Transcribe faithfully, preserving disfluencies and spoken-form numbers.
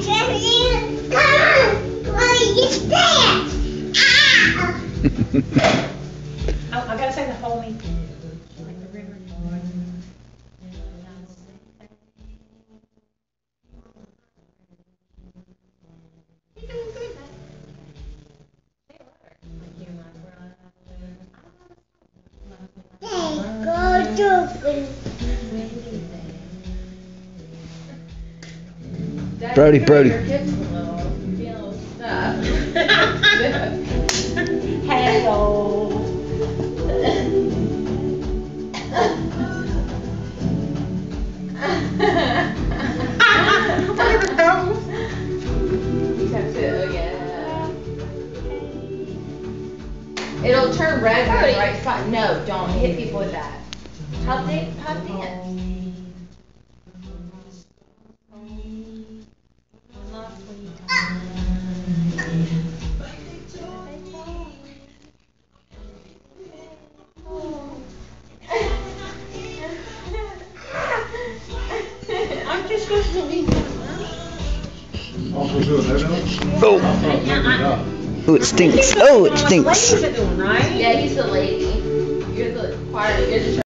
I, I gotta say the whole me. Like the river. You're doing good, man. Brody, Brody. Hello. Whatever goes. It'll turn red on the right spot. No, don't hit people with that. How thick? How thin? I'm just supposed to leave. Oh. Oh, it stinks. Oh, it stinks. What are you doing, right? Yeah, he's the lady. You're the choir. You're the